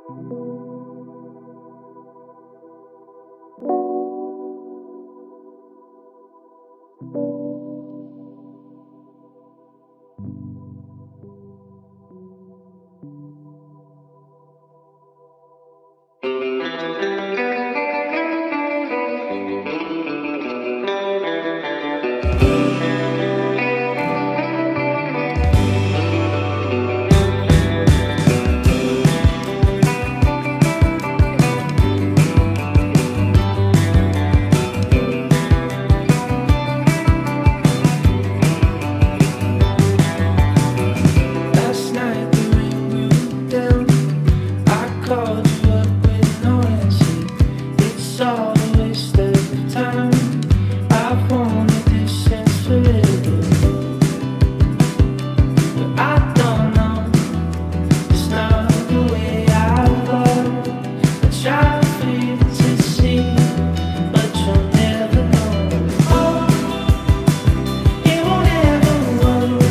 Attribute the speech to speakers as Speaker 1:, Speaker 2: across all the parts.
Speaker 1: Last night the rain moved down. I called you up with no answer. It's all a waste of time. I've wanted this since forever, but I don't know. It's not the way I love. I try for you to see, but you'll never know. Oh, it won't ever work.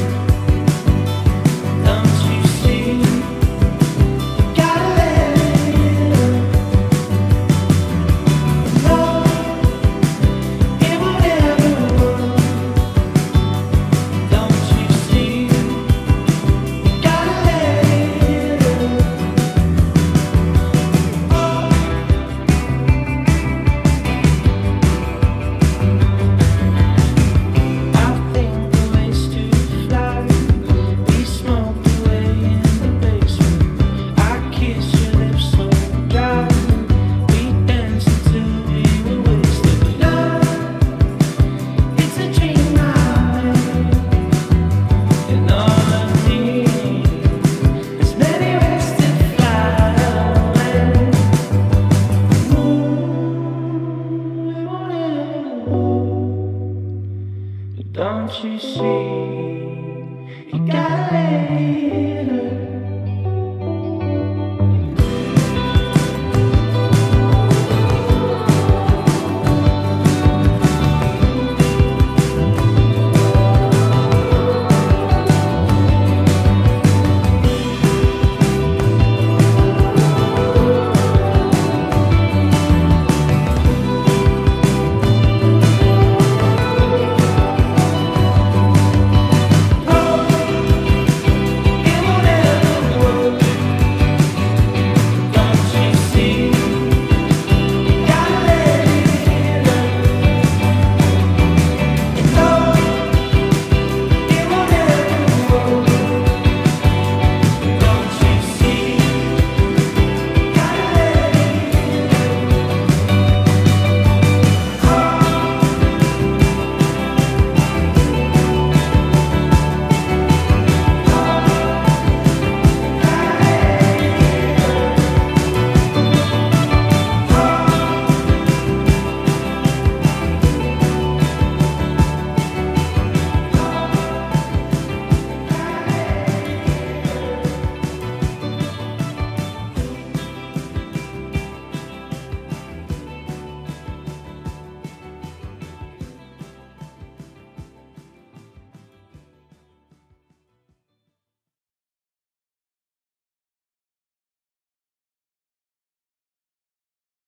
Speaker 1: Don't you see? You gotta let it up. No, it won't ever work. Don't you see? You gotta let it up. I think the ways to fly. We smoked away in the basement. I kissed your lips so dry. We danced until we were wasted. Love, it's a dream I made, and all I need is many ways to fly away. Ooh, it won't ever work. Don't you see?